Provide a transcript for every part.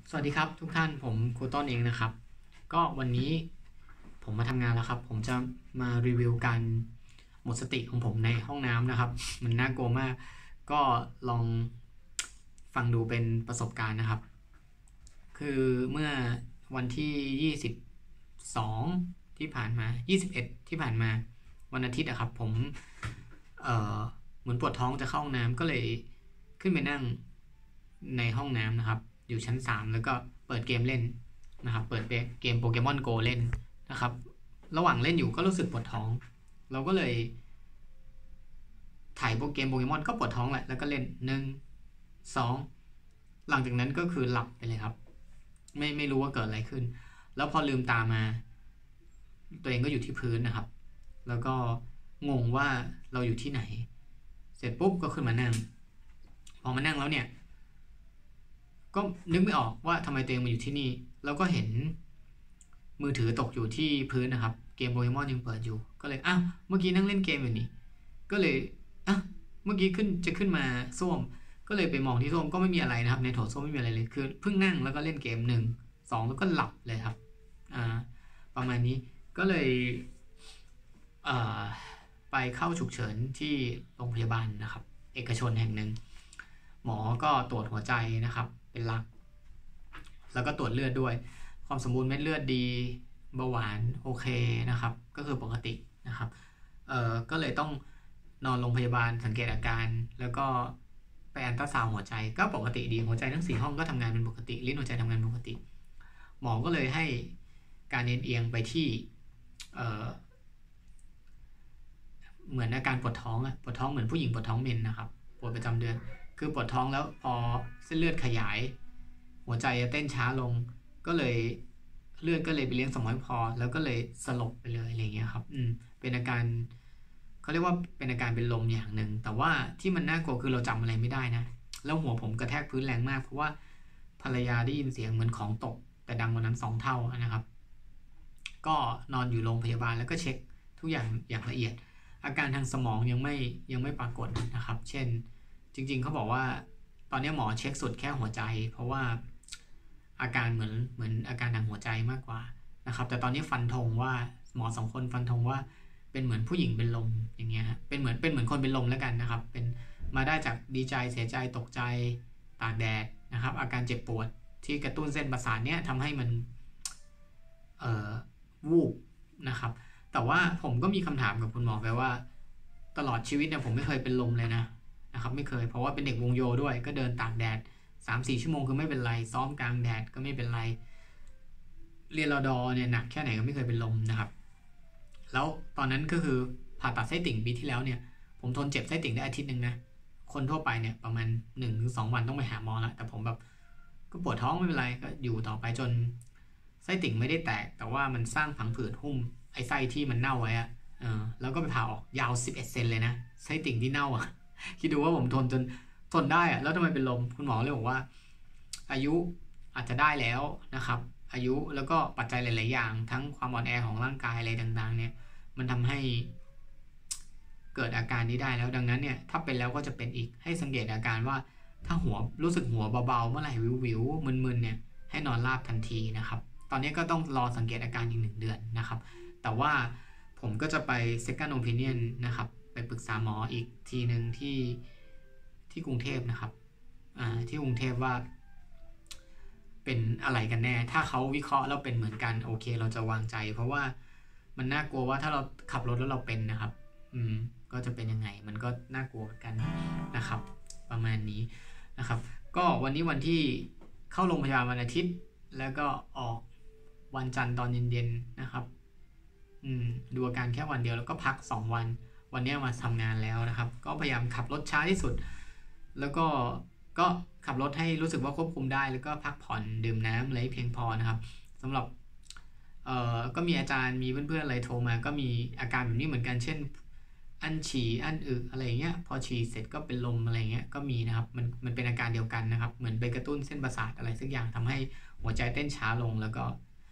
สวัสดีครับทุกท่านผมครูต้นเองนะครับก็วันนี้ผมมาทำงานแล้วครับผมจะมารีวิวการหมดสติของผมในห้องน้ำนะครับมันน่ากลัวมากก็ลองฟังดูเป็นประสบการณ์นะครับคือเมื่อวันที่22ที่ผ่านมา21ที่ผ่านมาวันอาทิตย์อะครับผมเหมือนปวดท้องจะเข้าห้องน้ำก็เลยขึ้นไปนั่งในห้องน้ำนะครับอยู่ชั้น3แล้วก็เปิดเกมเล่นนะครับเปิดเกมโปเกมอนโกเล่นนะครับระหว่างเล่นอยู่ก็รู้สึกปวดท้องเราก็เลยถ่ายเกมโปเกมอนก็ปวดท้องแหละแล้วก็เล่น1 2หลังจากนั้นก็คือหลับไปเลยครับไม่รู้ว่าเกิดอะไรขึ้นแล้วพอลืมตามาตัวเองก็อยู่ที่พื้นนะครับแล้วก็งงว่าเราอยู่ที่ไหนเสร็จปุ๊บก็ขึ้นมานั่งพอมานั่งแล้วเนี่ยก็นึกไม่ออกว่าทำไมตัวเองมาอยู่ที่นี่แล้วก็เห็นมือถือตกอยู่ที่พื้นนะครับเกมโปเกมอนยังเปิดอยู่ก็เลยอ้าวเมื่อกี้นั่งเล่นเกมอยู่นี่ก็เลยอ่ะเมื่อกี้ขึ้นมาส้วมก็เลยไปมองที่ส้วมก็ไม่มีอะไรนะครับในโถส้วมไม่มีอะไรเลยคือเพิ่งนั่งแล้วก็เล่นเกม1 2แล้วก็หลับเลยครับประมาณนี้ก็เลยไปเข้าฉุกเฉินที่โรงพยาบาลนะครับเอกชนแห่งหนึ่งหมอก็ตรวจหัวใจนะครับเป็นหลักแล้วก็ตรวจเลือดด้วยความสมบูรณ์เม็ดเลือดดีเบาหวานโอเคนะครับก็คือปกตินะครับก็เลยต้องนอนโรงพยาบาลสังเกตอาการแล้วก็ไปอัลตราซาวด์หัวใจก็ปกติดีหัวใจทั้ง4ห้องก็ทำงานเป็นปกติลิ้นหัวใจทำงานปกติหมอก็เลยให้การเอียงไปที่เหมือนอาการปวดท้องปวดท้องเหมือนผู้หญิงปวดท้องเมนนะครับปวดประจำเดือนคือปวดท้องแล้วพอเส้นเลือดขยายหัวใจเต้นช้าลงก็เลยเลือดก็เลยไปเลี้ยงสมองไม่พอแล้วก็เลยสลบไปเลยอะไรเงี้ยครับเป็นอาการเขาเรียกว่าเป็นอาการเป็นลมอย่างหนึ่งแต่ว่าที่มันน่ากลัวคือเราจำอะไรไม่ได้นะแล้วหัวผมกระแทกพื้นแรงมากเพราะว่าภรรยาได้ยินเสียงเหมือนของตกแต่ดังกว่านั้น2 เท่านะครับก็นอนอยู่โรงพยาบาลแล้วก็เช็คทุกอย่างอย่างละเอียดอาการทางสมองยังไม่ปรากฏนะครับเช่นจริงๆเขาบอกว่าตอนนี้หมอเช็คสุดแค่หัวใจเพราะว่าอาการเหมือนอาการทางหัวใจมากกว่านะครับแต่ตอนนี้ฟันธงว่าหมอ2 คนฟันธงว่าเป็นเหมือนผู้หญิงเป็นลมอย่างเงี้ยเป็นเหมือนคนเป็นลมแล้วกันนะครับเป็นมาได้จากดีใจเสียใจตกใจตากแดดนะครับอาการเจ็บปวดที่กระตุ้นเส้นประสาทเนี้ยทำให้มันวูบนะครับแต่ว่าผมก็มีคำถามกับคุณหมอไปว่าตลอดชีวิตเนี่ยผมไม่เคยเป็นลมเลยนะครับไม่เคยเพราะว่าเป็นเด็กวงโยด้วยก็เดินตากแดด3-4 ชั่วโมงคือไม่เป็นไรซ้อมกลางแดดก็ไม่เป็นไรเรียนรอดอเนี่ยหนักแค่ไหนก็ไม่เคยเป็นลมนะครับแล้วตอนนั้นก็คือผ่าตัดไส้ติ่งปีที่แล้วเนี่ยผมทนเจ็บไส้ติ่งได้อาทิตย์นึงนะคนทั่วไปเนี่ยประมาณ1-2 วันต้องไปหาหมอแล้วแต่ผมแบบก็ปวดท้องไม่เป็นไรก็อยู่ต่อไปจนไส้ติ่งไม่ได้แตกแต่ว่ามันสร้างผังผืดหุ้มไอ้ไส้ที่มันเน่าไว้แล้วก็ไปผ่าออกยาว11 เซนเลยนะไส้ติ่งที่เน่าคิดดูว่าผมทนได้แล้วทำไมเป็นลมคุณหมอเลยบอกว่าอายุอาจจะได้แล้วนะครับอายุแล้วก็ปัจจัยหลายๆอย่างทั้งความอ่อนแอของร่างกายอะไรต่างๆเนี่ยมันทำให้เกิดอาการนี้ได้แล้วดังนั้นเนี่ยถ้าเป็นแล้วก็จะเป็นอีกให้สังเกตอาการว่าถ้ารู้สึกหัวเบาๆเมื่อไหร่วิวๆมึนๆเนี่ยให้นอนราบทันทีนะครับตอนนี้ก็ต้องรอสังเกตอาการอีก1 เดือนนะครับแต่ว่าผมก็จะไป second opinion นะครับไปปรึกษาหมออีกทีหนึ่งที่กรุงเทพนะครับที่กรุงเทพว่าเป็นอะไรกันแน่ถ้าเขาวิเคราะห์แล้วเป็นเหมือนกันโอเคเราจะวางใจเพราะว่ามันน่ากลัวว่าถ้าเราขับรถแล้วเราเป็นนะครับก็จะเป็นยังไงมันก็น่ากลัวเหมือนกันนะครับประมาณนี้นะครับก็วันนี้วันที่เข้าโรงพยาบาลวันอาทิตย์แล้วก็ออกวันจันทร์ตอนเย็นๆนะครับดูอาการแค่วันเดียวแล้วก็พัก2 วันวันนี้มาทำงานแล้วนะครับก็พยายามขับรถช้าที่สุดแล้วก็ขับรถให้รู้สึกว่าควบคุมได้แล้วก็พักผ่อนดื่มน้ำอะไรเพียงพอนะครับสำหรับก็มีอาจารย์มีเพื่อนๆอะไรโทรมาก็มีอาการแบบนี้เหมือนกันเช่นอั้นฉี่อั้นอึอะไรเงี้ยพอฉี่เสร็จก็เป็นลมอะไรเงี้ยก็มีนะครับมันเป็นอาการเดียวกันนะครับเหมือนไปกระตุ้นเส้นประสาทอะไรสักอย่างทำให้หัวใจเต้นช้าลงแล้วก็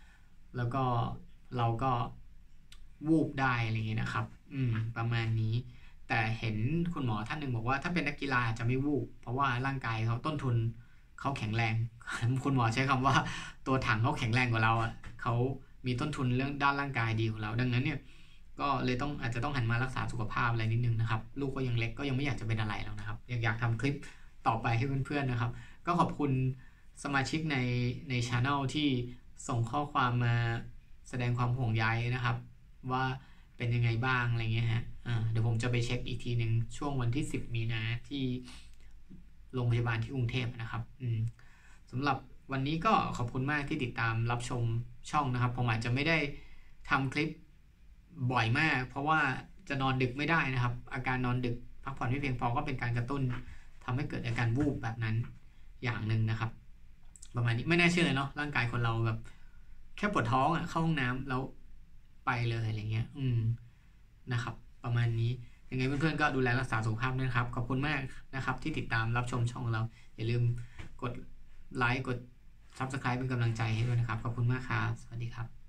เราก็วูบได้อะไรเงี้ยนะครับประมาณนี้แต่เห็นคุณหมอท่านหนึ่งบอกว่าถ้าเป็นนักกีฬาจะไม่วูบเพราะว่าร่างกายเขาต้นทุนเขาแข็งแรง คุณหมอใช้คำว่าตัวถังเขาแข็งแรงกว่าเราอ่ะเขามีต้นทุนเรื่องด้านร่างกายดีกว่าเราดังนั้นเนี่ยก็เลยอาจจะต้องหันมารักษาสุขภาพอะไรนิดนึงนะครับลูกก็ยังเล็กก็ยังไม่อยากจะเป็นอะไรแล้วนะครับอยากทำคลิปต่อไปให้เพื่อนๆนะครับก็ขอบคุณสมาชิกใน channel ที่ส่งข้อความมาแสดงความห่วงใยนะครับว่าเป็นยังไงบ้างอะไรเงี้ยฮะเดี๋ยวผมจะไปเช็คอีกทีหนึ่งช่วงวันที่10 มีนาที่โรงพยาบาลที่กรุงเทพนะครับสำหรับวันนี้ก็ขอบคุณมากที่ติดตามรับชมช่องนะครับผมอาจจะไม่ได้ทำคลิปบ่อยมากเพราะว่าจะนอนดึกไม่ได้นะครับอาการนอนดึกพักผ่อนไม่เพียงพอก็เป็นการกระตุ้นทำให้เกิดอาการวูบแบบนั้นอย่างหนึ่งนะครับประมาณนี้ไม่น่าเชื่อเลยเนาะร่างกายคนเราแบบแค่ปวดท้องเข้าห้องน้ำแล้วไปเลยอะไรเงี้ยนะครับประมาณนี้ยังไงเพื่อนๆก็ดูแลรักษาสุขภาพด้วยครับขอบคุณมากนะครับที่ติดตามรับชมช่องเราอย่าลืมกดไลค์กด Subscribe เป็นกำลังใจให้ด้วยนะครับขอบคุณมากครับสวัสดีครับ